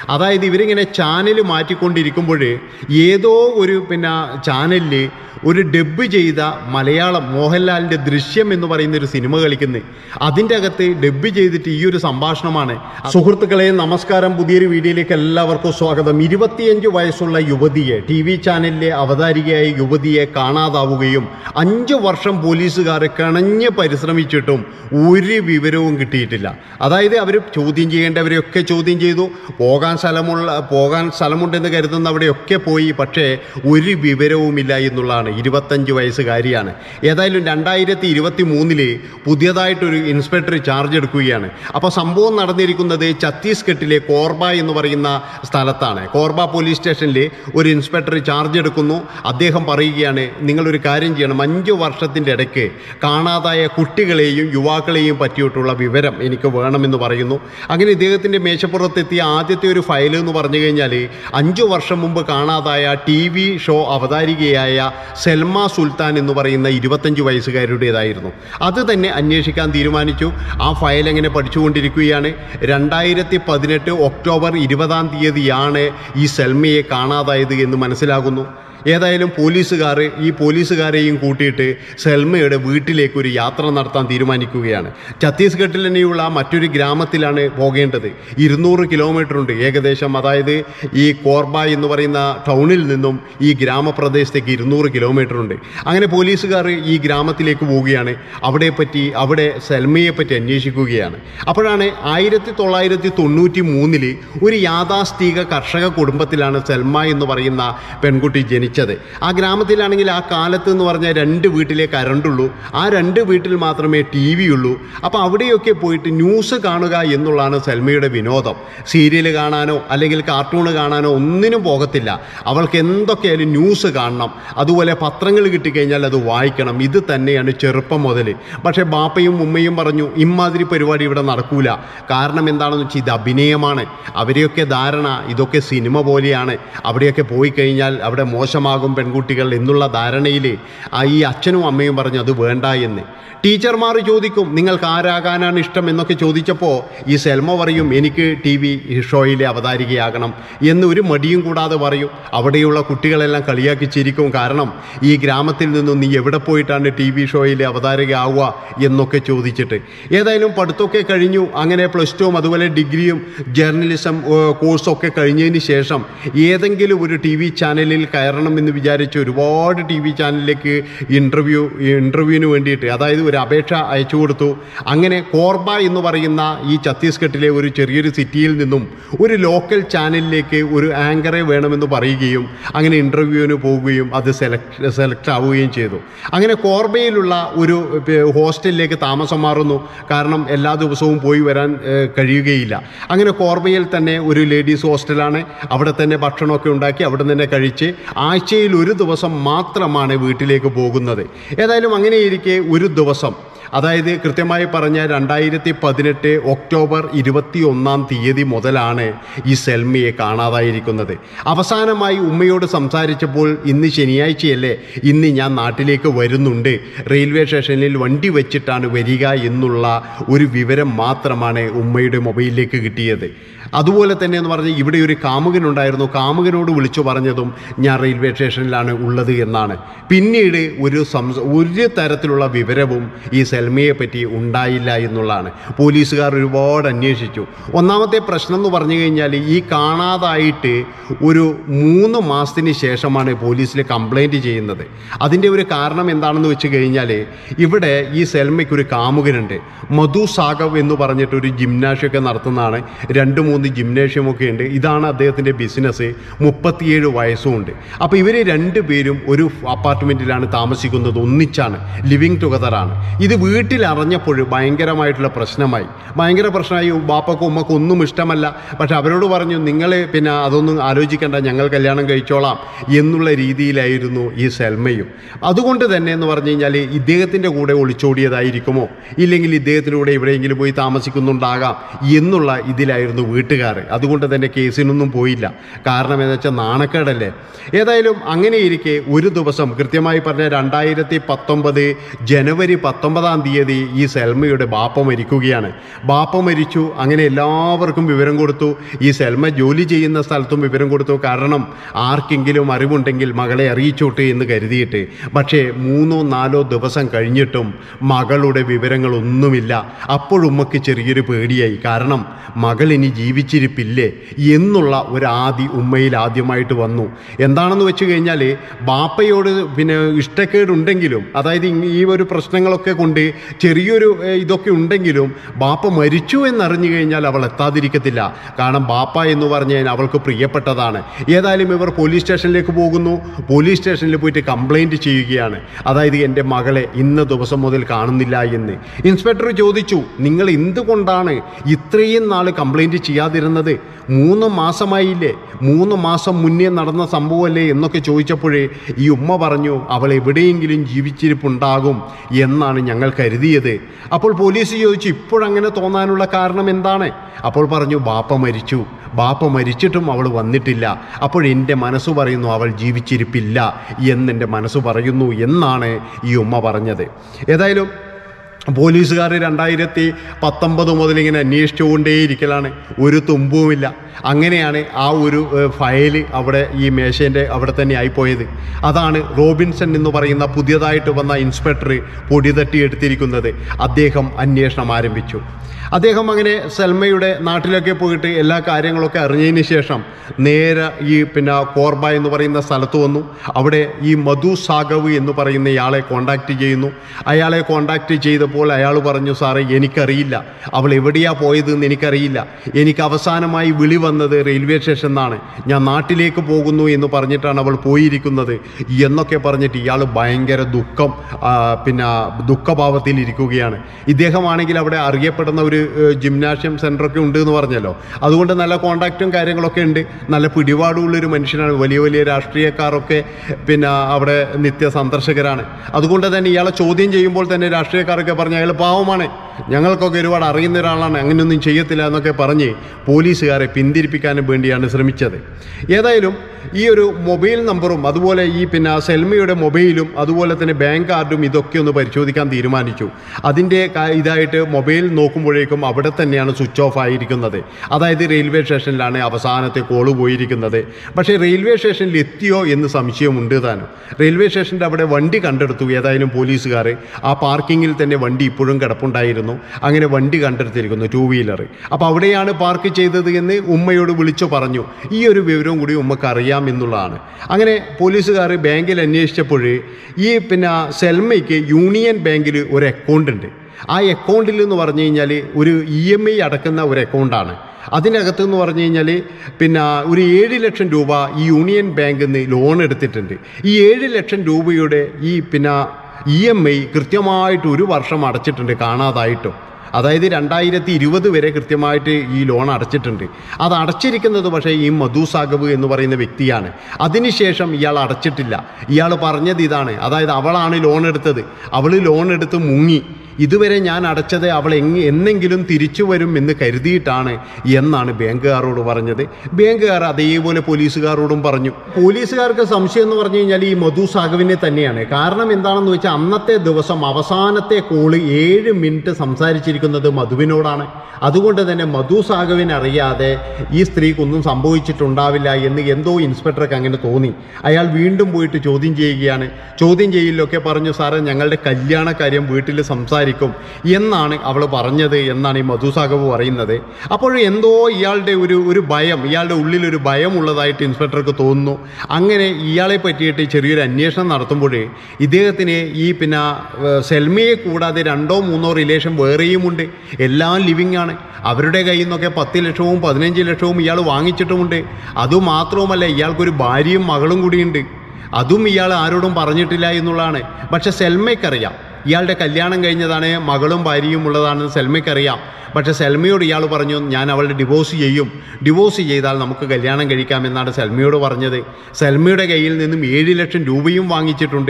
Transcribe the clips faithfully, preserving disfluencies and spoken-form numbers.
അതായത് ഇവരിങ്ങനെ ചാനൽ മാറ്റിക്കൊണ്ടിരിക്കുമ്പോൾ ഏതോ ഒരു പിന്നെ ചാനലിൽ ഒരു ഡബ്ബ് ചെയ്ത മലയാളം മോഹൻലാലിൻ്റെ ദൃശ്യം എന്ന് പറയുന്ന ഒരു സിനിമ കളിക്കുന്നത്, അതിൻ്റെ അകത്ത് ഡബ്ബ് ചെയ്തിട്ട് ഈ ഒരു സംഭാഷണമാണ്. സുഹൃത്തുക്കളെ നമസ്കാരം, പുതിയൊരു വീഡിയോയിലേക്ക് എല്ലാവർക്കും സ്വാഗതം. ഇരുപത്തിയഞ്ച് വയസ്സുള്ള യുവതിയെ, ടി വി ചാനലിലെ അവതാരികയായ യുവതിയെ കാണാതാവുകയും അഞ്ച് വർഷം പോലീസുകാർ കിണഞ്ഞ് പരിശ്രമിച്ചിട്ടും ഒരു വിവരവും കിട്ടിയിട്ടില്ല. അതായത് അവർ ചോദ്യം ചെയ്യേണ്ടവരെയൊക്കെ ചോദ്യം ചെയ്തു, പോകാൻ സ്ഥലമുള്ള പോകാൻ സ്ഥലമുണ്ടെന്ന് കരുതുന്നവിടെയൊക്കെ പോയി, പക്ഷേ ഒരു വിവരവുമില്ല എന്നുള്ളതാണ്. ഇരുപത്തഞ്ച് വയസ്സുകാരിയാണ്. ഏതായാലും രണ്ടായിരത്തി ഇരുപത്തി മൂന്നില് പുതിയതായിട്ടൊരു ഇൻസ്പെക്ടർ ചാർജ് എടുക്കുകയാണ്. അപ്പോൾ സംഭവം നടന്നിരിക്കുന്നത് ഛത്തീസ്ഗഡിലെ കോർബ എന്ന് പറയുന്ന സ്ഥലത്താണ്. കോർബ പോലീസ് സ്റ്റേഷനിൽ ഒരു ഇൻസ്പെക്ടർ ചാർജ് എടുക്കുന്നു. അദ്ദേഹം പറയുകയാണ്, നിങ്ങളൊരു കാര്യം ചെയ്യണം, അഞ്ച് വർഷത്തിൻ്റെ ഇടയ്ക്ക് കാണാതായ കുട്ടികളെയും യുവാക്കളെയും പറ്റിയിട്ടുള്ള വിവരം എനിക്ക് വേണമെന്ന് പറയുന്നു. അങ്ങനെ ഇദ്ദേഹത്തിൻ്റെ മേശപ്പുറത്തെത്തിയ ആദ്യത്തെ ഒരു ഫയൽ എന്ന് പറഞ്ഞു കഴിഞ്ഞാൽ അഞ്ചു വർഷം മുമ്പ് കാണാതായ ടി വി ഷോ അവതാരികയായ സെൽമ സുൽത്താൻ എന്ന് പറയുന്ന ഇരുപത്തഞ്ച് വയസ്സുകാരുടേതായിരുന്നു. അത് തന്നെ അന്വേഷിക്കാൻ തീരുമാനിച്ചു. ആ ഫയൽ എങ്ങനെ പഠിച്ചുകൊണ്ടിരിക്കുകയാണ്. രണ്ടായിരത്തി പതിനെട്ട് ഒക്ടോബർ ഇരുപതാം തീയതിയാണ് ഈ സെൽമയെ കാണാതായത് എന്ന് മനസ്സിലാകുന്നു. ഏതായാലും പോലീസുകാർ ഈ പോലീസുകാരെയും കൂട്ടിയിട്ട് സെൽമയുടെ വീട്ടിലേക്ക് ഒരു യാത്ര നടത്താൻ തീരുമാനിക്കുകയാണ്. ഛത്തീസ്ഗഡിൽ തന്നെയുള്ള മറ്റൊരു ഗ്രാമത്തിലാണ് പോകേണ്ടത്. ഇരുന്നൂറ് കിലോമീറ്റർ ഉണ്ട് ഏകദേശം. അതായത് ഈ കോർബ എന്ന് പറയുന്ന ടൗണിൽ നിന്നും ഈ ഗ്രാമപ്രദേശത്തേക്ക് ഇരുന്നൂറ് കിലോമീറ്റർ ഉണ്ട്. അങ്ങനെ പോലീസുകാർ ഈ ഗ്രാമത്തിലേക്ക് പോവുകയാണ്. അവിടെ പറ്റി അവിടെ സെൽമയെ പറ്റി അന്വേഷിക്കുകയാണ്. അപ്പോഴാണ് ആയിരത്തി തൊള്ളായിരത്തി തൊണ്ണൂറ്റി മൂന്നില് ഒരു യാഥാസ്ഥിക കർഷക കുടുംബത്തിലാണ് സെൽമ എന്ന് പറയുന്ന പെൺകുട്ടി ജനിച്ചത്. ആ ഗ്രാമത്തിലാണെങ്കിൽ ആ കാലത്ത് എന്ന് പറഞ്ഞാൽ രണ്ട് വീട്ടിലെ കറണ്ടുള്ളൂ. ആ രണ്ട് വീട്ടിൽ മാത്രമേ ടി വി ഉള്ളൂ. അപ്പോൾ അവിടെയൊക്കെ പോയിട്ട് ന്യൂസ് കാണുക എന്നുള്ളതാണ് സെൽമയുടെ വിനോദം. സീരിയൽ കാണാനോ അല്ലെങ്കിൽ കാർട്ടൂൺ കാണാനോ ഒന്നിനും പോകത്തില്ല. അവൾക്ക് എന്തൊക്കെയായാലും ന്യൂസ് കാണണം, അതുപോലെ പത്രങ്ങൾ കിട്ടിക്കഴിഞ്ഞാൽ അത് വായിക്കണം. ഇത് തന്നെയാണ് ചെറുപ്പം മുതൽ. പക്ഷേ ബാപ്പയും ഉമ്മയും പറഞ്ഞു, ഇമാതിരി പരിപാടി ഇവിടെ നടക്കൂല. കാരണം എന്താണെന്ന് വെച്ചാൽ ഇത് അഭിനയമാണ്. അവരെയൊക്കെ ധാരണ ഇതൊക്കെ സിനിമ പോലെയാണ്, അവിടെയൊക്കെ പോയി കഴിഞ്ഞാൽ അവിടെ മോശം മാകും പെൺകുട്ടികൾ എന്നുള്ള ധാരണയിൽ ഈ അച്ഛനും അമ്മയും പറഞ്ഞു അത് വേണ്ട എന്ന്. ടീച്ചർമാർ ചോദിക്കും, നിങ്ങൾക്ക് ആരാകാനാണ് ഇഷ്ടം എന്നൊക്കെ ചോദിച്ചപ്പോൾ ഈ സെൽമ പറയും, എനിക്ക് ടി വി ഷോയിലെ അവതാരികയാകണം എന്ന് ഒരു മടിയും കൂടാതെ പറയും. അവിടെയുള്ള കുട്ടികളെല്ലാം കളിയാക്കി ചിരിക്കും. കാരണം ഈ ഗ്രാമത്തിൽ നിന്നും നീ എവിടെ പോയിട്ടാണ് ടി വി ഷോയിലെ അവതാരിക ആവുക എന്നൊക്കെ ചോദിച്ചിട്ട്. ഏതായാലും പഠിത്തമൊക്കെ കഴിഞ്ഞു. അങ്ങനെ പ്ലസ് ടുവും അതുപോലെ ഡിഗ്രിയും ജേർണലിസം കോഴ്സൊക്കെ കഴിഞ്ഞതിന് ശേഷം ഏതെങ്കിലും ഒരു ടി വി ചാനലിൽ കയറണം എന്ന് വിചാരിച്ച് ഒരുപാട് ടി വി ചാനലിലേക്ക് ഇൻ്റർവ്യൂ ഇൻ്റർവ്യൂവിന് വേണ്ടിയിട്ട് അതായത് ഒരു അപേക്ഷ അയച്ചു കൊടുത്തു. അങ്ങനെ കോർബ എന്ന് പറയുന്ന ഈ ഛത്തീസ്ഗഡിലെ ഒരു ചെറിയൊരു സിറ്റിയിൽ നിന്നും ഒരു ലോക്കൽ ചാനലിലേക്ക് ഒരു ആങ്കറെ വേണമെന്ന് പറയുകയും അങ്ങനെ ഇൻ്റർവ്യൂവിന് പോവുകയും അത് സെലക്ട് സെലക്ട് ആവുകയും ചെയ്തു. അങ്ങനെ കോർബയിലുള്ള ഒരു ഹോസ്റ്റലിലേക്ക് താമസം മാറുന്നു. കാരണം എല്ലാ ദിവസവും പോയി വരാൻ കഴിയുകയില്ല. അങ്ങനെ കോർബയിൽ തന്നെ ഒരു ലേഡീസ് ഹോസ്റ്റലാണ്. അവിടെ തന്നെ ഭക്ഷണമൊക്കെ ഉണ്ടാക്കി അവിടെ തന്നെ കഴിച്ച് ആഴ്ചയിൽ ഒരു ദിവസം മാത്രമാണ് വീട്ടിലേക്ക് പോകുന്നത്. ഏതായാലും അങ്ങനെയിരിക്കെ ഒരു ദിവസം, അതായത് കൃത്യമായി പറഞ്ഞാൽ രണ്ടായിരത്തി പതിനെട്ട് ഒക്ടോബർ ഇരുപത്തി ഒന്നാം തീയതി മുതലാണ് ഈ സെൽമയെ കാണാതായിരിക്കുന്നത്. അവസാനമായി ഉമ്മയോട് സംസാരിച്ചപ്പോൾ ഇന്ന് ശനിയാഴ്ചയല്ലേ, ഇന്ന് ഞാൻ നാട്ടിലേക്ക് വരുന്നുണ്ട്, റെയിൽവേ സ്റ്റേഷനിൽ വണ്ടി വെച്ചിട്ടാണ് വരിക എന്നുള്ള ഒരു വിവരം മാത്രമാണ് ഉമ്മയുടെ മൊബൈലിലേക്ക് കിട്ടിയത്. അതുപോലെ തന്നെ എന്ന് പറഞ്ഞാൽ ഇവിടെ ഒരു കാമുകനുണ്ടായിരുന്നു. കാമുകനോട് വിളിച്ചു പറഞ്ഞതും ഞാൻ റെയിൽവേ സ്റ്റേഷനിലാണ് ഉള്ളത് എന്നാണ്. പിന്നീട് ഒരു സംസ ഒരു തരത്തിലുള്ള വിവരവും ഈ സെൽമയെ പറ്റി ഉണ്ടായില്ല എന്നുള്ളതാണ്. പോലീസുകാർ ഒരുപാട് അന്വേഷിച്ചു. ഒന്നാമത്തെ പ്രശ്നം എന്ന് പറഞ്ഞു കഴിഞ്ഞാൽ ഈ കാണാതായിട്ട് ഒരു മൂന്ന് മാസത്തിന് ശേഷമാണ് പോലീസിൽ കംപ്ലൈൻറ്റ് ചെയ്യുന്നത്. അതിൻ്റെ ഒരു കാരണം എന്താണെന്ന് വെച്ച് കഴിഞ്ഞാൽ ഇവിടെ ഈ സെൽമയ്ക്ക് ഒരു കാമുകനുണ്ട്, മധു സാഗവ് എന്ന് പറഞ്ഞിട്ട് ഒരു ജിംനാഷ്യമൊക്കെ നടത്തുന്നതാണ്. രണ്ട് മൂന്ന് ജിംനേഷ്യമൊക്കെ ഉണ്ട്. ഇതാണ് അദ്ദേഹത്തിൻ്റെ ബിസിനസ്. മുപ്പത്തിയേഴ് വയസ്സുമുണ്ട്. അപ്പോൾ ഇവർ രണ്ടുപേരും ഒരു അപ്പാർട്ട്മെൻറ്റിലാണ് താമസിക്കുന്നത്, ഒന്നിച്ചാണ്, ലിവിങ് ടുഗദറാണ്. ഇത് വീട്ടിൽ അറിഞ്ഞപ്പോൾ ഭയങ്കരമായിട്ടുള്ള പ്രശ്നമായി. ഭയങ്കര പ്രശ്നമായി. ബാപ്പക്കും ഉമ്മക്കും ഒന്നും ഇഷ്ടമല്ല. പക്ഷെ അവരോട് പറഞ്ഞു, നിങ്ങൾ പിന്നെ അതൊന്നും ആലോചിക്കേണ്ട, ഞങ്ങൾ കല്യാണം കഴിച്ചോളാം എന്നുള്ള രീതിയിലായിരുന്നു ഈ സെൽമയും. അതുകൊണ്ട് തന്നെ എന്ന് പറഞ്ഞു കഴിഞ്ഞാൽ ഇദ്ദേഹത്തിൻ്റെ കൂടെ ഒളിച്ചോടിയതായിരിക്കുമോ, ഇല്ലെങ്കിൽ ഇദ്ദേഹത്തിൻ്റെ കൂടെ എവിടെയെങ്കിലും പോയി താമസിക്കുന്നുണ്ടാകാം എന്നുള്ള ഇതിലായിരുന്നു വീട്ടിൽ വീട്ടുകാർ. അതുകൊണ്ട് തന്നെ കേസിനൊന്നും പോയില്ല. കാരണം എന്ന് വെച്ചാൽ നാണക്കേടല്ലേ. ഏതായാലും അങ്ങനെയിരിക്കെ ഒരു ദിവസം കൃത്യമായി പറഞ്ഞ രണ്ടായിരത്തി പത്തൊമ്പത് ജനുവരി പത്തൊമ്പതാം തീയതി ഈ സെൽമയുടെ ബാപ്പ മരിക്കുകയാണ്. ബാപ്പ മരിച്ചു. അങ്ങനെ എല്ലാവർക്കും വിവരം കൊടുത്തു. ഈ സെൽമ ജോലി ചെയ്യുന്ന സ്ഥലത്തും വിവരം കൊടുത്തു. കാരണം ആർക്കെങ്കിലും അറിവുണ്ടെങ്കിൽ മകളെ അറിയിച്ചോട്ടെ എന്ന് കരുതിയിട്ട്. പക്ഷേ മൂന്നോ നാലോ ദിവസം കഴിഞ്ഞിട്ടും മകളുടെ വിവരങ്ങളൊന്നുമില്ല. അപ്പോഴുമ്മക്ക് ചെറിയൊരു പേടിയായി. കാരണം മകൾ ഇനി ജീവിച്ചിരിപ്പില്ലേ എന്നുള്ള ഒരു ആദി ഉമ്മയിൽ ആദ്യമായിട്ട് വന്നു. എന്താണെന്ന് വെച്ച് കഴിഞ്ഞാൽ ബാപ്പയോട് പിന്നെ ഇഷ്ടക്കേടുണ്ടെങ്കിലും, അതായത് ഈ ഒരു പ്രശ്നങ്ങളൊക്കെ കൊണ്ട് ചെറിയൊരു ഇതൊക്കെ ഉണ്ടെങ്കിലും ബാപ്പ മരിച്ചു എന്നറിഞ്ഞു കഴിഞ്ഞാൽ അവൾ എത്താതിരിക്കത്തില്ല. കാരണം ബാപ്പ എന്ന് പറഞ്ഞു കഴിഞ്ഞാൽ അവൾക്ക് പ്രിയപ്പെട്ടതാണ്. ഏതായാലും ഇവർ പോലീസ് സ്റ്റേഷനിലേക്ക് പോകുന്നു. പോലീസ് സ്റ്റേഷനിൽ പോയിട്ട് കംപ്ലൈൻറ്റ് ചെയ്യുകയാണ്. അതായത് എൻ്റെ മകളെ ഇന്ന ദിവസം മുതൽ കാണുന്നില്ല എന്ന്. ഇൻസ്പെക്ടർ ചോദിച്ചു, നിങ്ങൾ എന്തുകൊണ്ടാണ് ഇത്രയും നാൾ കംപ്ലൈൻറ്റ് ചെയ്യാതിരുന്നത്? മൂന്ന് മാസമായില്ലേ, മൂന്ന് മാസം മുന്നേ നടന്ന സംഭവമല്ലേ എന്നൊക്കെ ചോദിച്ചപ്പോഴേ ഈ ഉമ്മ പറഞ്ഞു, അവൾ എവിടെയെങ്കിലും ജീവിച്ചിരിപ്പുണ്ടാകും എന്നാണ് ഞങ്ങൾ കരുതിയത്. അപ്പോൾ പോലീസ് ചോദിച്ചു, ഇപ്പോഴങ്ങനെ തോന്നാനുള്ള കാരണം എന്താണ്? അപ്പോൾ പറഞ്ഞു, ബാപ്പ മരിച്ചു. ബാപ്പ മരിച്ചിട്ടും അവൾ വന്നിട്ടില്ല. അപ്പോഴെൻ്റെ മനസ്സ് പറയുന്നു അവൾ ജീവിച്ചിരിപ്പില്ല എന്നെൻ്റെ മനസ്സ് പറയുന്നു എന്നാണ് ഈ ഉമ്മ പറഞ്ഞത്. ഏതായാലും പോലീസുകാർ രണ്ടായിരത്തി പത്തൊമ്പത് മുതൽ ഇങ്ങനെ അന്വേഷിച്ചുകൊണ്ടേയിരിക്കലാണ്. ഒരു തുമ്പുമില്ല. അങ്ങനെയാണ് ആ ഒരു ഫയൽ അവിടെ ഈ മേശേൻ്റെ അവിടെ തന്നെ ആയിപ്പോയത്. അതാണ് റോബിൻസൺ എന്ന് പറയുന്ന പുതിയതായിട്ട് വന്ന ഇൻസ്പെക്ടർ പൊടി തട്ടി എടുത്തിരിക്കുന്നത്. അദ്ദേഹം അന്വേഷണം ആരംഭിച്ചു. അദ്ദേഹം അങ്ങനെ സെൽമയുടെ നാട്ടിലൊക്കെ പോയിട്ട് എല്ലാ കാര്യങ്ങളൊക്കെ അറിഞ്ഞതിന് ശേഷം നേരെ ഈ പിന്നെ കോർബ എന്ന് പറയുന്ന സ്ഥലത്ത് വന്നു. അവിടെ ഈ മധു സാഗവ് എന്ന് പറയുന്ന ഇയാളെ കോണ്ടാക്റ്റ് ചെയ്യുന്നു. അയാളെ കോണ്ടാക്റ്റ് ചെയ്തപ്പോൾ അയാൾ പറഞ്ഞു, സാറേ എനിക്കറിയില്ല, അവൾ എവിടെയാണ് പോയതെന്ന് എനിക്കറിയില്ല. എനിക്ക് അവസാനമായി വിളി വന്നത് റെയിൽവേ സ്റ്റേഷനിൽ നിന്നാണ്. ഞാൻ നാട്ടിലേക്ക് പോകുന്നു എന്ന് പറഞ്ഞിട്ടാണ് അവൾ പോയിരിക്കുന്നത് എന്നൊക്കെ പറഞ്ഞിട്ട് ഇയാൾ ഭയങ്കര ദുഃഖം പിന്നെ ദുഃഖഭാവത്തിൽ ഇരിക്കുകയാണ്. ഇദ്ദേഹമാണെങ്കിൽ അവിടെ അറിയപ്പെടുന്ന ഒരു ജിംനാഷ്യം സെൻ്ററൊക്കെ ഉണ്ട് എന്ന് പറഞ്ഞല്ലോ. അതുകൊണ്ട് നല്ല കോണ്ടാക്റ്റും കാര്യങ്ങളൊക്കെ ഉണ്ട്. നല്ല പിടിപാടുള്ളൊരു മനുഷ്യനാണ്. വലിയ വലിയ രാഷ്ട്രീയക്കാരൊക്കെ പിന്നെ അവിടെ നിത്യ സന്ദർശകരാണ്. അതുകൊണ്ട് തന്നെ ഇയാളെ ചോദ്യം ചെയ്യുമ്പോൾ തന്നെ രാഷ്ട്രീയക്കാരൊക്കെ പറഞ്ഞ് അയാൾ പാവമാണ്, ഞങ്ങൾക്കൊക്കെ ഒരുപാട് അറിയുന്ന ഒരാളാണ്, അങ്ങനെയൊന്നും ചെയ്യത്തില്ല എന്നൊക്കെ പറഞ്ഞ് പോലീസുകാരെ പിന്തിരിപ്പിക്കാനും വേണ്ടിയാണ് ശ്രമിച്ചത്. ഏതായാലും ഈ ഒരു മൊബൈൽ നമ്പറും അതുപോലെ ഈ പിന്നെ സെൽമയുടെ മൊബൈലും അതുപോലെ തന്നെ ബാങ്ക് കാർഡും ഇതൊക്കെ ഒന്ന് പരിശോധിക്കാൻ തീരുമാനിച്ചു. അതിൻ്റെ ഇതായിട്ട് മൊബൈൽ നോക്കുമ്പോഴേക്കും അവിടെ തന്നെയാണ് സ്വിച്ച് ഓഫ് ആയിരിക്കുന്നത്. അതായത് റെയിൽവേ സ്റ്റേഷനിലാണ് അവസാനത്തെ കോള് പോയിരിക്കുന്നത്. പക്ഷേ റെയിൽവേ സ്റ്റേഷനിൽ എത്തിയോ എന്ന് സംശയമുണ്ട് താനും. റെയിൽവേ സ്റ്റേഷൻ്റെ അവിടെ വണ്ടി കണ്ടെടുത്തു. ഏതായാലും പോലീസുകാർ ആ പാർക്കിങ്ങിൽ തന്നെ വണ്ടി ഇപ്പോഴും കിടപ്പുണ്ടായിരുന്നു. അങ്ങനെ വണ്ടി കണ്ടെടുത്തിരിക്കുന്നു, ടൂ വീലർ. അപ്പോൾ അവിടെയാണ് പാർക്ക് ചെയ്തത് എന്ന് ഉമ്മയോട് വിളിച്ചു പറഞ്ഞു. ഈ ഒരു വിവരവും കൂടി ഉമ്മക്ക് അറിയാം എന്നുള്ളതാണ്. അങ്ങനെ പോലീസുകാർ ബാങ്കിൽ അന്വേഷിച്ചപ്പോൾ ഈ പിന്നെ സെൽമയ്ക്ക് യൂണിയൻ ബാങ്കിൽ ഒരു അക്കൗണ്ട് ഉണ്ട്. ആ അക്കൗണ്ടിൽ എന്ന് പറഞ്ഞു കഴിഞ്ഞാൽ ഒരു ഇ എം ഐ അടക്കുന്ന ഒരു അക്കൗണ്ടാണ്. അതിനകത്ത് എന്ന് പറഞ്ഞു കഴിഞ്ഞാൽ പിന്നെ ഒരു ഏഴ് ലക്ഷം രൂപ ഈ യൂണിയൻ ബാങ്കിൽ നിന്ന് ലോൺ എടുത്തിട്ടുണ്ട്. ഈ ഏഴ് ലക്ഷം രൂപയുടെ ഈ പിന്നെ ഇ എം ഐ കൃത്യമായിട്ട് ഒരു വർഷം അടച്ചിട്ടുണ്ട് കാണാതായിട്ടും. അതായത് രണ്ടായിരത്തി ഇരുപത് വരെ കൃത്യമായിട്ട് ഈ ലോൺ അടച്ചിട്ടുണ്ട്. അത് അടച്ചിരിക്കുന്നത് പക്ഷേ ഈ മധു സാഗവ് എന്ന് പറയുന്ന വ്യക്തിയാണ്. അതിനുശേഷം ഇയാൾ അടച്ചിട്ടില്ല. ഇയാൾ പറഞ്ഞത് ഇതാണ്, അതായത് അവളാണ് ലോൺ എടുത്തത്, അവൾ ലോൺ എടുത്ത് മുങ്ങി, ഇതുവരെ ഞാൻ അടച്ചത് അവൾ എങ് എന്നെങ്കിലും തിരിച്ചു വരും എന്ന് കരുതിയിട്ടാണ് എന്നാണ് ബാങ്കുകാരോട് പറഞ്ഞത്. ബാങ്കുകാർ അതേപോലെ പോലീസുകാരോടും പറഞ്ഞു. പോലീസുകാർക്ക് സംശയം എന്ന് പറഞ്ഞു കഴിഞ്ഞാൽ ഈ മധു സാഗവിനെ തന്നെയാണ്. കാരണം എന്താണെന്ന് വെച്ചാൽ അന്നത്തെ ദിവസം അവസാനത്തെ കോള് ഏഴ് മിനിറ്റ് സംസാരിച്ചിരിക്കുന്നത് മധുവിനോടാണ്. അതുകൊണ്ട് തന്നെ മധു സാഗവിനെ അറിയാതെ ഈ സ്ത്രീക്കൊന്നും സംഭവിച്ചിട്ടുണ്ടാവില്ല എന്ന് എന്തോ ഇൻസ്പെക്ടർക്ക് അങ്ങനെ തോന്നി. അയാൾ വീണ്ടും പോയിട്ട് ചോദ്യം ചെയ്യുകയാണ്. ചോദ്യം ചെയ്യലൊക്കെ പറഞ്ഞു, സാറേ ഞങ്ങളുടെ കല്യാണ കാര്യം വീട്ടിൽ സംസാരിക്കും എന്നാണ് അവൾ പറഞ്ഞത് എന്നാണ് ഈ മധു സാഗവ് പറയുന്നത്. അപ്പോൾ എന്തോ ഇയാളുടെ ഒരു ഒരു ഭയം, ഇയാളുടെ ഉള്ളിലൊരു ഭയം ഉള്ളതായിട്ട് ഇൻസ്പെക്ടർക്ക് തോന്നുന്നു. അങ്ങനെ ഇയാളെ പറ്റിയിട്ട് ചെറിയൊരു അന്വേഷണം നടത്തുമ്പോൾ ഇദ്ദേഹത്തിന് ഈ പിന്നെ സെൽമയെ കൂടാതെ രണ്ടോ മൂന്നോ റിലേഷൻ വേറെയുമുണ്ട്. എല്ലാം ലിവിങ് ആണ്. അവരുടെ കയ്യിൽ നിന്നൊക്കെ പത്ത് ലക്ഷവും പതിനഞ്ച് ലക്ഷവും ഇയാൾ വാങ്ങിച്ചിട്ടുമുണ്ട്. അതുമാത്രവുമല്ല, ഇയാൾക്കൊരു ഭാര്യയും മകളും കൂടിയുണ്ട്. അതും ഇയാൾ ആരോടും പറഞ്ഞിട്ടില്ല എന്നുള്ളതാണ്. പക്ഷെ സെൽമയ്ക്കറിയാം ഇയാളുടെ കല്യാണം കഴിഞ്ഞതാണ്, മകളും ഭാര്യയും ഉള്ളതാണെന്ന് സെൽമയ്ക്കറിയാം. പക്ഷേ സെൽമയോട് ഇയാൾ പറഞ്ഞു, ഞാൻ അവളുടെ ഡിവോഴ്സ് ചെയ്യും, ഡിവോഴ്സ് ചെയ്താൽ നമുക്ക് കല്യാണം കഴിക്കാമെന്നാണ് സെൽമയോട് പറഞ്ഞത്. സെൽമയുടെ കയ്യിൽ നിന്നും ഏഴ് ലക്ഷം രൂപയും വാങ്ങിച്ചിട്ടുണ്ട്.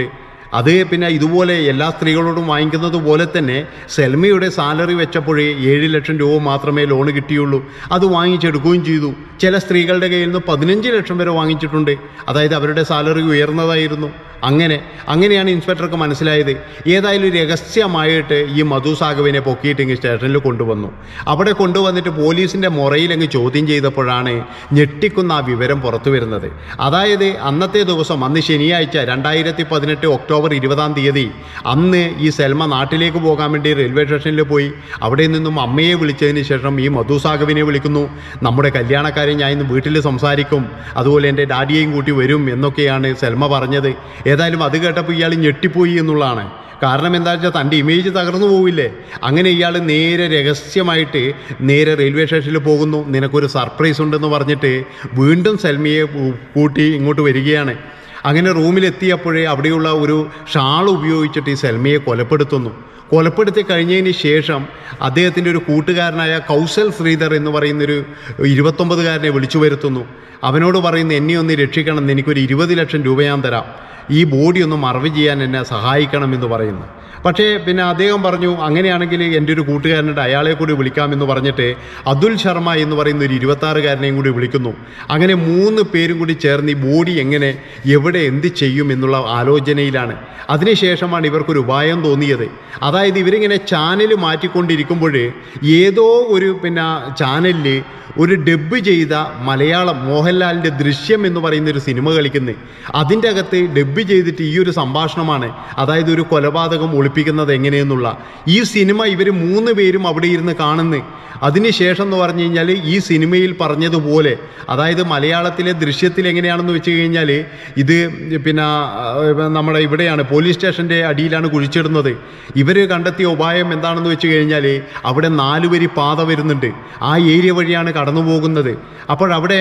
അത് പിന്നെ ഇതുപോലെ എല്ലാ സ്ത്രീകളോടും വാങ്ങിക്കുന്നത് പോലെ തന്നെ സെൽമയുടെ സാലറി വെച്ചപ്പോഴേ ഏഴ് ലക്ഷം രൂപ മാത്രമേ ലോൺ കിട്ടിയുള്ളൂ. അത് വാങ്ങിച്ചെടുക്കുകയും ചെയ്തു. ചില സ്ത്രീകളുടെ കയ്യിൽ നിന്ന് പതിനഞ്ച് ലക്ഷം വരെ വാങ്ങിച്ചിട്ടുണ്ട്. അതായത് അവരുടെ സാലറി ഉയർന്നതായിരുന്നു. അങ്ങനെ അങ്ങനെയാണ് ഇൻസ്പെക്ടർക്ക് മനസ്സിലായത്. ഏതായാലും രഹസ്യമായിട്ട് ഈ മധു സാഗവിനെ പൊക്കിയിട്ട് ഇങ്ങ് സ്റ്റേഷനിൽ കൊണ്ടുവന്നു. അവിടെ കൊണ്ടുവന്നിട്ട് പോലീസിൻ്റെ മുറയിലങ്ങ് ചോദ്യം ചെയ്തപ്പോഴാണ് ഞെട്ടിക്കുന്ന ആ വിവരം പുറത്തു വരുന്നത്. അതായത് അന്നത്തെ ദിവസം, അന്ന് ശനിയാഴ്ച രണ്ടായിരത്തി പതിനെട്ട് ഒക്ടോബർ ഇരുപതാം തീയതി, അന്ന് ഈ സെൽമ നാട്ടിലേക്ക് പോകാൻ വേണ്ടി റെയിൽവേ സ്റ്റേഷനിൽ പോയി. അവിടെ നിന്നും അമ്മയെ വിളിച്ചതിന് ശേഷം ഈ മധു സാഗവിനെ വിളിക്കുന്നു. നമ്മുടെ കല്യാണക്കാരെ ഞാൻ ഇന്ന് വീട്ടിൽ സംസാരിക്കും, അതുപോലെ എൻ്റെ ഡാഡിയെയും കൂട്ടി വരും എന്നൊക്കെയാണ് സെൽമ പറഞ്ഞത്. ഏതായാലും അത് കേട്ടപ്പോൾ ഇയാൾ ഞെട്ടിപ്പോയി എന്നുള്ളതാണ്. കാരണം എന്താ വെച്ചാൽ തൻ്റെ ഇമേജ് തകർന്നു പോവില്ലേ. അങ്ങനെ ഇയാൾ നേരെ രഹസ്യമായിട്ട് നേരെ റെയിൽവേ സ്റ്റേഷനിൽ പോകുന്നു. നിനക്കൊരു സർപ്രൈസ് ഉണ്ടെന്ന് പറഞ്ഞിട്ട് വീണ്ടും സെൽമയെ കൂട്ടി ഇങ്ങോട്ട് വരികയാണ്. അങ്ങനെ റൂമിലെത്തിയപ്പോഴേ അവിടെയുള്ള ഒരു ഷാൾ ഉപയോഗിച്ചിട്ട് ഈ സെൽമയെ കൊലപ്പെടുത്തുന്നു. കൊലപ്പെടുത്തി കഴിഞ്ഞതിന് ശേഷം അദ്ദേഹത്തിൻ്റെ ഒരു കൂട്ടുകാരനായ കൗശൽ ശ്രീധർ എന്ന് പറയുന്നൊരു ഇരുപത്തൊമ്പതുകാരനെ വിളിച്ചു വരുത്തുന്നു. അവനോട് പറയുന്നു, എന്നെ ഒന്ന് രക്ഷിക്കണം, എനിക്കൊരു ഇരുപത് ലക്ഷം രൂപ ഞാൻ തരാം, ഈ ബോഡി ഒന്ന് മറവ് ചെയ്യാൻ എന്നെ സഹായിക്കണമെന്ന് പറയുന്നു. പക്ഷേ പിന്നെ അദ്ദേഹം പറഞ്ഞു, അങ്ങനെയാണെങ്കിൽ എൻ്റെ ഒരു കൂട്ടുകാരനുണ്ട്, അയാളെ കൂടി വിളിക്കാമെന്ന് പറഞ്ഞിട്ട് അതുൽ ശർമ്മ എന്ന് പറയുന്ന ഒരു ഇരുപത്താറുകാരനെയും കൂടി വിളിക്കുന്നു. അങ്ങനെ മൂന്ന് പേരും കൂടി ചേർന്ന് ഈ ബോഡി എങ്ങനെ എവിടെ എന്ത് ചെയ്യും എന്നുള്ള ആലോചനയിലാണ്. അതിനുശേഷമാണ് ഇവർക്കൊരു ഉപായം തോന്നിയത്. അതായത് ഇവരിങ്ങനെ ചാനൽ മാറ്റിക്കൊണ്ടിരിക്കുമ്പോൾ ഏതോ ഒരു പിന്നെ ചാനലിൽ ഒരു ഡബ്ബ് ചെയ്ത മലയാളം മോഹൻലാലിൻ്റെ ദൃശ്യം എന്ന് പറയുന്ന ഒരു സിനിമ കളിക്കുന്നത്. അതിൻ്റെ അകത്ത് ഡബ്ബ് ചെയ്തിട്ട് ഈ ഒരു സംഭാഷണമാണ്, അതായത് ഒരു കൊലപാതകം ഒളിപ്പിക്കുന്നത് എങ്ങനെയെന്നുള്ള ഈ സിനിമ ഇവർ മൂന്ന് പേരും അവിടെ ഇരുന്ന് കാണുന്നു. അതിനുശേഷം എന്ന് പറഞ്ഞു കഴിഞ്ഞാൽ ഈ സിനിമയിൽ പറഞ്ഞതുപോലെ, അതായത് മലയാളത്തിലെ ദൃശ്യത്തിൽ എങ്ങനെയാണെന്ന് വെച്ച് കഴിഞ്ഞാൽ ഇത് പിന്നെ നമ്മുടെ ഇവിടെയാണ് പോലീസ് സ്റ്റേഷൻ്റെ അടിയിലാണ് കുഴിച്ചിടുന്നത്. ഇവർ കണ്ടെത്തിയ ഉപായം എന്താണെന്ന് വെച്ച് കഴിഞ്ഞാൽ അവിടെ നാലുവരി പാത വരുന്നുണ്ട്. ആ ഏരിയ വഴിയാണ് കടന്നു പോകുന്നത്. അപ്പോഴവിടെ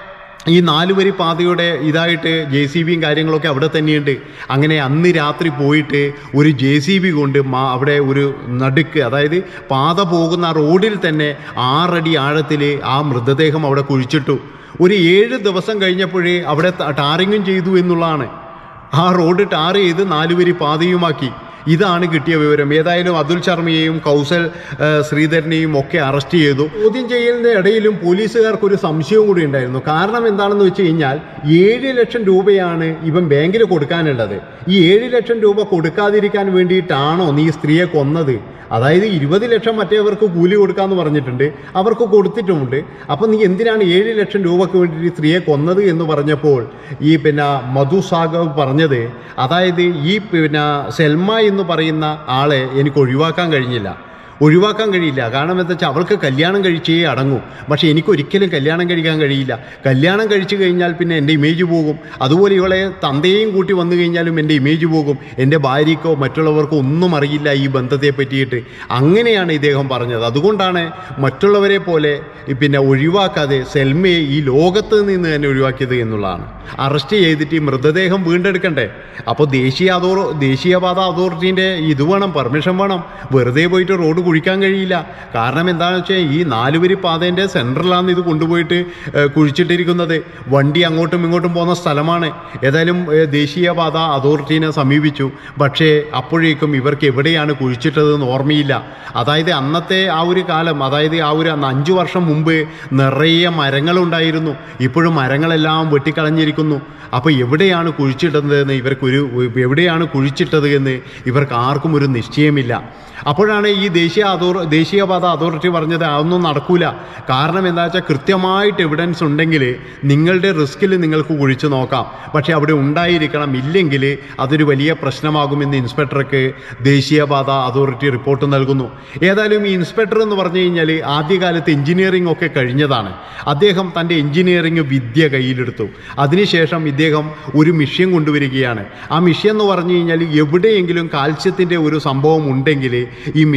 ഈ നാലുവരി പാതയുടെ ഇതായിട്ട് ജെ സി ബിയും കാര്യങ്ങളൊക്കെ അവിടെ തന്നെയുണ്ട്. അങ്ങനെ അന്ന് രാത്രി പോയിട്ട് ഒരു ജെ സി ബി കൊണ്ട് മാ അവിടെ ഒരു നടുക്ക്, അതായത് പാത പോകുന്ന ആ റോഡിൽ തന്നെ ആറടി ആഴത്തിൽ ആ മൃതദേഹം അവിടെ കുഴിച്ചിട്ടു. ഒരു ഏഴ് ദിവസം കഴിഞ്ഞപ്പോഴേ അവിടെ ടാറിങ്ങും ചെയ്തു എന്നുള്ളതാണ്. ആ റോഡ് ടാർ ചെയ്ത് നാലുവരി പാതയുമാക്കി. ഇതാണ് കിട്ടിയ വിവരം. ഏതായാലും അതുൽ ശർമ്മയെയും കൗശൽ ശ്രീധരനെയും ഒക്കെ അറസ്റ്റ് ചെയ്തു. ചോദ്യം ചെയ്യലിൻ്റെ ഇടയിലും പോലീസുകാർക്കൊരു സംശയവും കൂടി ഉണ്ടായിരുന്നു. കാരണം എന്താണെന്ന് വെച്ച് കഴിഞ്ഞാൽ ഏഴ് ലക്ഷം രൂപയാണ് ഇവൻ ബാങ്കിൽ കൊടുക്കാനുള്ളത്. ഈ ഏഴ് ലക്ഷം രൂപ കൊടുക്കാതിരിക്കാൻ വേണ്ടിയിട്ടാണോ നീ സ്ത്രീയെ കൊന്നത്? അതായത് ഇരുപത് ലക്ഷം മറ്റേവർക്ക് കൂലി കൊടുക്കാമെന്ന് പറഞ്ഞിട്ടുണ്ട്, അവർക്ക് കൊടുത്തിട്ടുമുണ്ട്. അപ്പം നീ എന്തിനാണ് ഏഴ് ലക്ഷം രൂപയ്ക്ക് വേണ്ടി സ്ത്രീയെ കൊന്നത് എന്ന് പറഞ്ഞപ്പോൾ ഈ പിന്നെ മധു സാഗവ് പറഞ്ഞത്, അതായത് ഈ പിന്നെ സെൽമ എന്ന് പറയുന്ന ആളെ എനിക്ക് ഒഴിവാക്കാൻ കഴിഞ്ഞില്ല ഒഴിവാക്കാൻ കഴിയില്ല കാരണം എന്താ വെച്ചാൽ അവൾക്ക് കല്യാണം കഴിച്ചേ അടങ്ങൂ. പക്ഷേ എനിക്കൊരിക്കലും കല്യാണം കഴിക്കാൻ കഴിയില്ല. കല്യാണം കഴിച്ചു കഴിഞ്ഞാൽ പിന്നെ എൻ്റെ ഇമേജ് പോകും. അതുപോലെ ഇവളെ തന്തയെയും കൂട്ടി വന്നു കഴിഞ്ഞാലും എൻ്റെ ഇമേജ് പോകും. എൻ്റെ ഭാര്യയ്ക്കോ മറ്റുള്ളവർക്കോ ഒന്നും അറിയില്ല ഈ ബന്ധത്തെ പറ്റിയിട്ട്. അങ്ങനെയാണ് ഇദ്ദേഹം പറഞ്ഞത്. അതുകൊണ്ടാണ് മറ്റുള്ളവരെ പോലെ പിന്നെ ഒഴിവാക്കാതെ സെൽമയെ ഈ ലോകത്ത് നിന്ന് തന്നെ ഒഴിവാക്കിയത് എന്നുള്ളതാണ്. അറസ്റ്റ് ചെയ്തിട്ട് ഈ മൃതദേഹം വീണ്ടെടുക്കണ്ടേ? അപ്പോൾ ദേശീയ അതോർ ദേശീയപാത അതോറിറ്റീൻ്റെ ഇത് വേണം, പെർമിഷൻ വേണം. വെറുതെ പോയിട്ട് റോഡ് കുഴിക്കാൻ കഴിയില്ല. കാരണം എന്താണെന്ന് വെച്ചാൽ ഈ നാലുവരി പാതേൻ്റെ സെൻട്രലാണ് ഇത് കൊണ്ടുപോയിട്ട് കുഴിച്ചിട്ടിരിക്കുന്നത്. വണ്ടി അങ്ങോട്ടും ഇങ്ങോട്ടും പോകുന്ന സ്ഥലമാണ്. ഏതായാലും ദേശീയപാത അതോറിറ്റീനെ സമീപിച്ചു. പക്ഷേ അപ്പോഴേക്കും ഇവർക്ക് എവിടെയാണ് കുഴിച്ചിട്ടതെന്ന് ഓർമ്മയില്ല. അതായത് അന്നത്തെ ആ ഒരു കാലം, അതായത് ആ ഒരു അഞ്ചു വർഷം മുമ്പ് നിറയെ മരങ്ങളുണ്ടായിരുന്നു. ഇപ്പോഴും മരങ്ങളെല്ലാം വെട്ടിക്കളഞ്ഞിരിക്കുന്നു. അപ്പോൾ എവിടെയാണ് കുഴിച്ചിട്ടതെന്ന് ഇവർക്കൊരു എവിടെയാണ് കുഴിച്ചിട്ടത് എന്ന് ഇവർക്ക് ആർക്കും ഒരു നിശ്ചയമില്ല. അപ്പോഴാണ് ഈ ദേശീയ അതോർ ദേശീയപാത അതോറിറ്റി പറഞ്ഞത് അതൊന്നും നടക്കൂല. കാരണം എന്താ വെച്ചാൽ കൃത്യമായിട്ട് എവിഡൻസ് ഉണ്ടെങ്കിൽ നിങ്ങളുടെ റിസ്കിൽ നിങ്ങൾക്ക് കുഴിച്ച് നോക്കാം. പക്ഷേ അവിടെ ഉണ്ടായിരിക്കണം, ഇല്ലെങ്കിൽ അതൊരു വലിയ പ്രശ്നമാകുമെന്ന് ഇൻസ്പെക്ടർക്ക് ദേശീയപാത അതോറിറ്റി റിപ്പോർട്ട് നൽകുന്നു. ഏതായാലും ഈ ഇൻസ്പെക്ടർ എന്ന് പറഞ്ഞു കഴിഞ്ഞാൽ ആദ്യകാലത്ത് എഞ്ചിനീയറിംഗ് ഒക്കെ കഴിഞ്ഞതാണ്. അദ്ദേഹം തൻ്റെ എഞ്ചിനീയറിംഗ് വിദ്യ കയ്യിലെടുത്തു. അതിനുശേഷം ഇദ്ദേഹം ഒരു മിഷ്യൻ കൊണ്ടുവരികയാണ്. ആ മിഷ്യൻ എന്ന് പറഞ്ഞു കഴിഞ്ഞാൽ എവിടെയെങ്കിലും കാൽസ്യത്തിൻ്റെ ഒരു സംഭവം ഉണ്ടെങ്കിൽ ഈ മിഷ്യൻ ഇവിടെ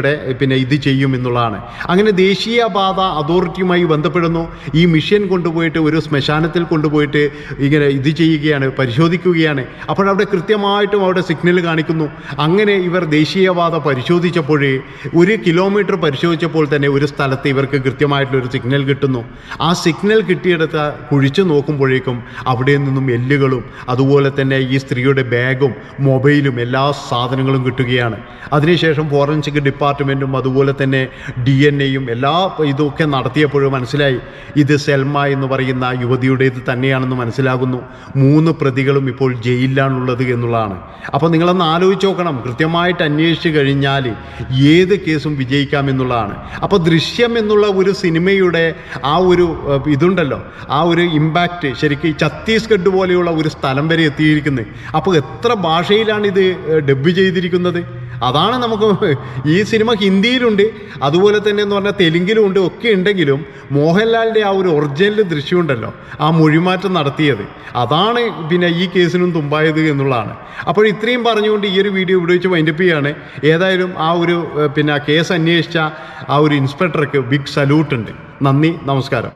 ഇവിടെ പിന്നെ ഇത് ചെയ്യും എന്നുള്ളതാണ്. അങ്ങനെ ദേശീയപാത അതോറിറ്റിയുമായി ബന്ധപ്പെടുന്നു. ഈ മിഷൻ കൊണ്ടുപോയിട്ട് ഒരു ശ്മശാനത്തിൽ കൊണ്ടുപോയിട്ട് ഇങ്ങനെ ഇത് ചെയ്യുകയാണ്, പരിശോധിക്കുകയാണ്. അപ്പോഴവിടെ കൃത്യമായിട്ടും അവിടെ സിഗ്നൽ കാണിക്കുന്നു. അങ്ങനെ ഇവർ ദേശീയപാത പരിശോധിച്ചപ്പോൾ ഒരു കിലോമീറ്റർ പരിശോധിച്ചപ്പോൾ തന്നെ ഒരു സ്ഥലത്ത് ഇവർക്ക് കൃത്യമായിട്ടുള്ളൊരു സിഗ്നൽ കിട്ടുന്നു. ആ സിഗ്നൽ കിട്ടിയെടുത്ത് കുഴിച്ചു നോക്കുമ്പോഴേക്കും അവിടെ നിന്നും എല്ലുകളും അതുപോലെ തന്നെ ഈ സ്ത്രീയുടെ ബാഗും മൊബൈലും എല്ലാ സാധനങ്ങളും കിട്ടുകയാണ്. അതിനുശേഷം ഫോറൻസിക് ഡിപ്പാർട്ട്മെൻറ്റും അതുപോലെ തന്നെ ഡി എൻ എയും എല്ലാ ഇതൊക്കെ നടത്തിയപ്പോഴും മനസ്സിലായി ഇത് സെൽമ എന്ന് പറയുന്ന യുവതിയുടേത് തന്നെയാണെന്ന് മനസ്സിലാകുന്നു. മൂന്ന് പ്രതികളും ഇപ്പോൾ ജയിലിലാണുള്ളത് എന്നുള്ളതാണ്. അപ്പോൾ നിങ്ങളൊന്ന് ആലോചിച്ച് നോക്കണം, കൃത്യമായിട്ട് അന്വേഷിച്ച് കഴിഞ്ഞാൽ ഏത് കേസും വിജയിക്കാമെന്നുള്ളതാണ്. അപ്പോൾ ദൃശ്യം എന്നുള്ള ഒരു സിനിമയുടെ ആ ഒരു ഇതുണ്ടല്ലോ, ആ ഒരു ഇമ്പാക്റ്റ് ശരിക്കും ഛത്തീസ്ഗഡ് പോലെയുള്ള ഒരു സ്ഥലം വരെ എത്തിയിരിക്കുന്നത്. അപ്പോൾ എത്ര ഭാഷയിലാണ് ഇത് ഡബ് ചെയ്തിരിക്കുന്നത്? അതാണ് നമുക്ക് ഈ സിനിമ ഹിന്ദിയിലുണ്ട്, അതുപോലെ തന്നെ എന്ന് പറഞ്ഞാൽ തെലുങ്കിലും ഉണ്ട്, ഒക്കെ ഉണ്ടെങ്കിലും മോഹൻലാലിൻ്റെ ആ ഒരു ഒറിജിനൽ ദൃശ്യമുണ്ടല്ലോ, ആ മൊഴിമാറ്റം നടത്തിയത്, അതാണ് പിന്നെ ഈ കേസിനും തുമ്പായത് എന്നുള്ളതാണ്. അപ്പോൾ ഇത്രയും പറഞ്ഞുകൊണ്ട് ഈ ഒരു വീഡിയോ ഇവിടെ വെച്ച് വൈൻഡപ്പ് ചെയ്യാണ്. ഏതായാലും ആ ഒരു പിന്നെ കേസ് അന്വേഷിച്ച ആ ഒരു ഇൻസ്പെക്ടർക്ക് ബിഗ് സല്യൂട്ട് ഉണ്ട്. നന്ദി, നമസ്കാരം.